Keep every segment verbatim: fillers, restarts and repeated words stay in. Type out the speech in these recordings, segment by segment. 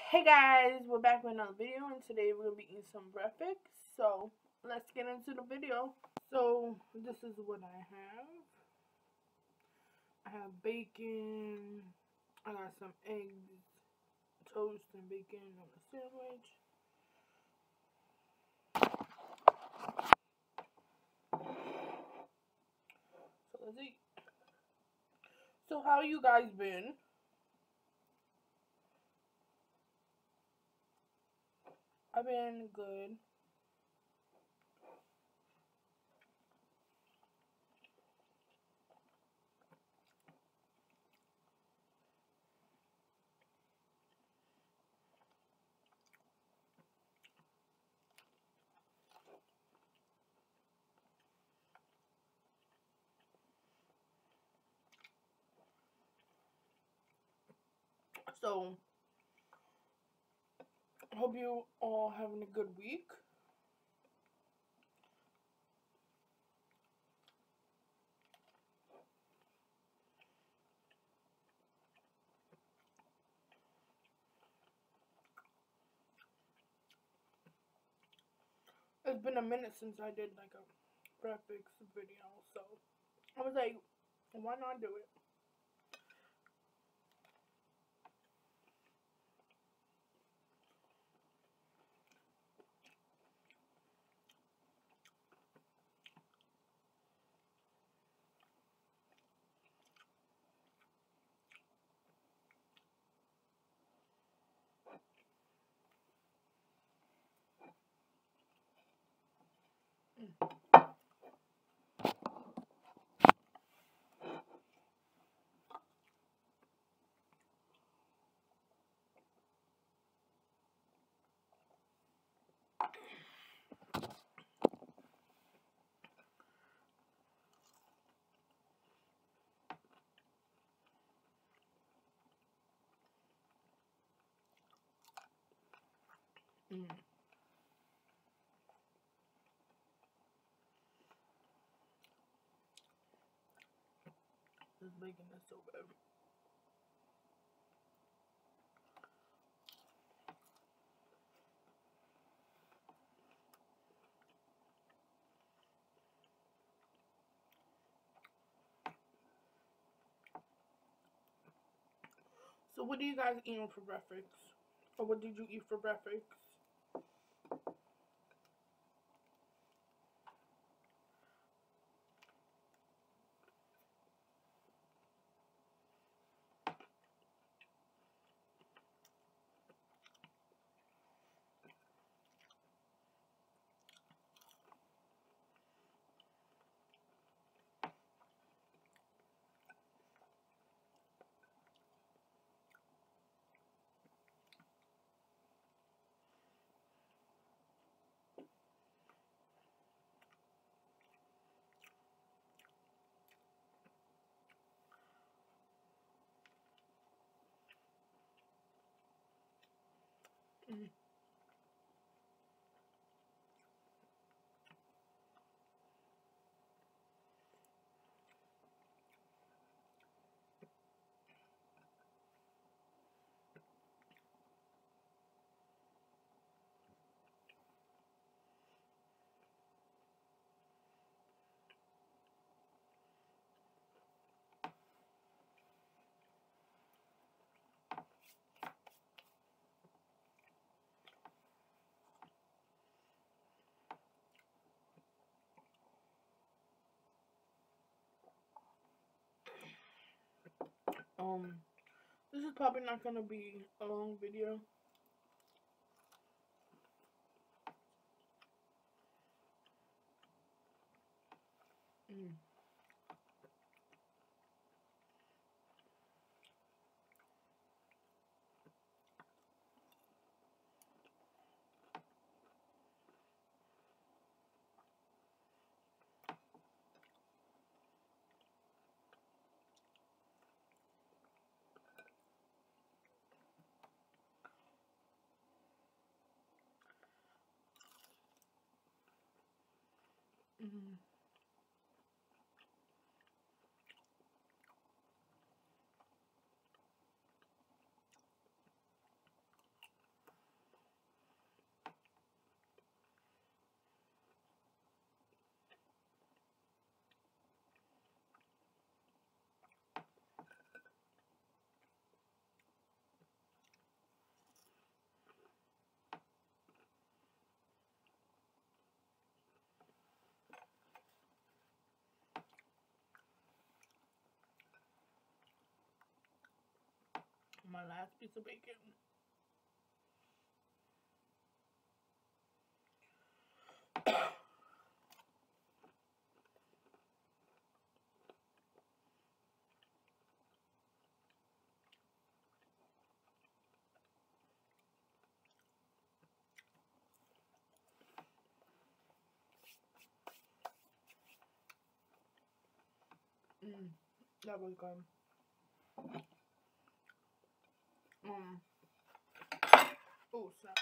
Hey guys, we're back with another video, and today we're gonna be eating some breakfast. So let's get into the video. So this is what I have. I have bacon. I got some eggs, toast, and bacon on a sandwich. So let's eat. So how you guys been? I've been good. So I hope you all having a good week. It's been a minute since I did like a breakfast video, so I was like, why not do it? Mm. This bacon is so good. So what are you guys eating for breakfast? Or what did you eat for breakfast? Mm. Um, this is probably not gonna be a long video. Mm. Mm. my last piece of bacon. Mm, that was good. Um. Oh, snap.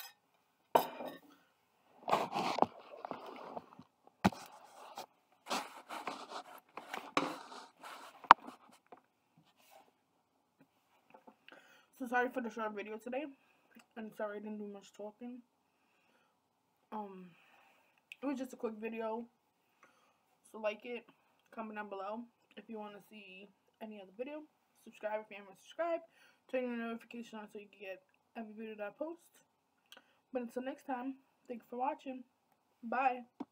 So sorry for the short video today, and sorry I didn't do much talking. Um, it was just a quick video. So like it, comment down below if you want to see any other video. Subscribe if you haven't subscribed. Turn your notification on so you can get every video that I post. But until next time, thank you for watching. Bye.